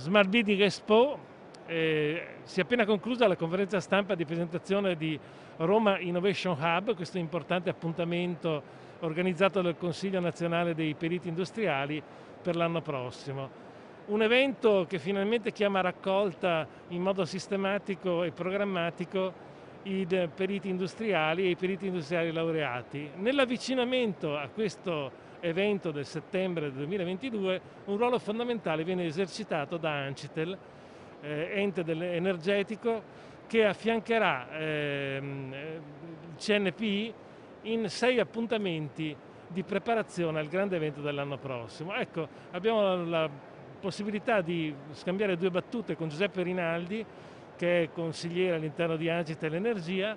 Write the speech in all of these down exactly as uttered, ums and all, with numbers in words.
Smart Building Expo, eh, si è appena conclusa la conferenza stampa di presentazione di Roma Innovation Hub, questo importante appuntamento organizzato dal Consiglio Nazionale dei Periti Industriali per l'anno prossimo. Un evento che finalmente chiama a raccolta in modo sistematico e programmatico i periti industriali e i periti industriali laureati. Nell'avvicinamento a questo evento del settembre del duemilaventidue un ruolo fondamentale viene esercitato da Ancitel, eh, ente energetico che affiancherà ehm, il C N P I in sei appuntamenti di preparazione al grande evento dell'anno prossimo. Ecco, abbiamo la, la possibilità di scambiare due battute con Giuseppe Rinaldi, che è consigliere all'interno di Ancitel Energia,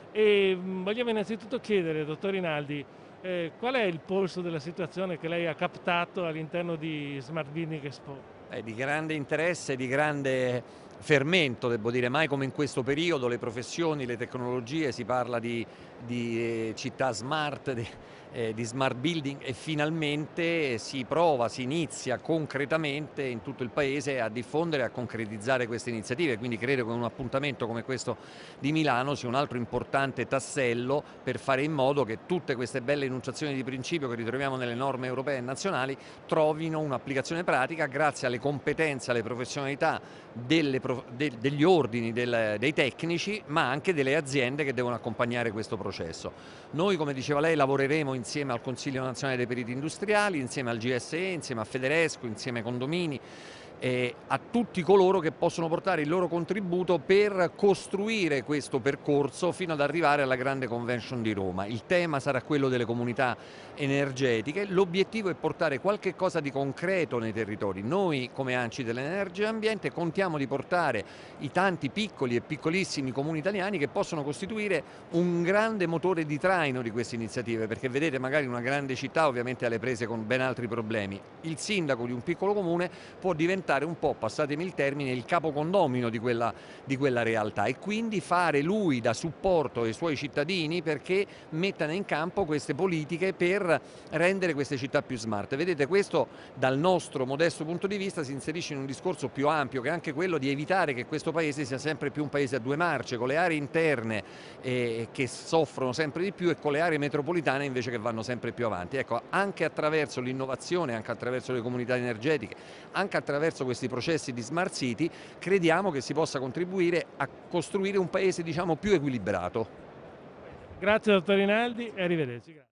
e vogliamo innanzitutto chiedere, dottor Rinaldi, eh, qual è il polso della situazione che lei ha captato all'interno di Smart Building Expo? È di grande interesse, di grande fermento, devo dire, mai come in questo periodo, le professioni, le tecnologie, si parla di, di eh, città smart, di, eh, di smart building, e finalmente si prova, si inizia concretamente in tutto il Paese a diffondere e a concretizzare queste iniziative, quindi credo che un appuntamento come questo di Milano sia un altro importante tassello per fare in modo che tutte queste belle enunciazioni di principio che ritroviamo nelle norme europee e nazionali trovino un'applicazione pratica grazie alle competenze, alle professionalità delle, de, degli ordini, del, dei tecnici, ma anche delle aziende che devono accompagnare questo processo. Noi, come diceva lei, lavoreremo insieme al Consiglio Nazionale dei Periti Industriali, insieme al G S E, insieme a Federesco, insieme ai condomini, eh, a tutti coloro che possono portare il loro contributo per costruire questo percorso fino ad arrivare alla grande convention di Roma. Il tema sarà quello delle comunità energetiche, l'obiettivo è portare qualche cosa di concreto nei territori. Noi come Ancitel Energia e Ambiente contiamo di portare i tanti piccoli e piccolissimi comuni italiani che possono costituire un grande motore di traino di queste iniziative, perché vedete, magari una grande città ovviamente ha le prese con ben altri problemi. Il sindaco di un piccolo comune può diventare un po', passatemi il termine, il capocondomino di quella, di quella realtà, e quindi fare lui da supporto ai suoi cittadini perché mettano in campo queste politiche per rendere queste città più smart. Vedete, questo dal nostro modesto punto di vista si inserisce in un discorso più ampio, che è anche quello di evitare che questo paese sia sempre più un paese a due marce, con le aree interne eh, che soffrono sempre di più e con le aree metropolitane invece che vanno sempre più avanti. Ecco, anche attraverso l'innovazione, anche attraverso le comunità energetiche, anche attraverso questi processi di smart city, crediamo che si possa contribuire a costruire un paese, diciamo, più equilibrato. Grazie dottor Rinaldi e arrivederci.